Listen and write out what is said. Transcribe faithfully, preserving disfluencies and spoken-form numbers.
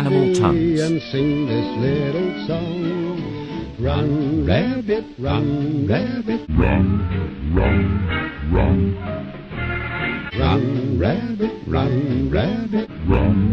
animal tongues. And sing this little song. Run, rabbit, run, rabbit, Run, run, run, run, rabbit, run, rabbit. run.